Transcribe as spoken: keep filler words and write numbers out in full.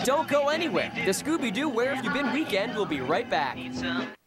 Don't go anywhere. The Scooby-Doo Where Have You Been weekend will be right back.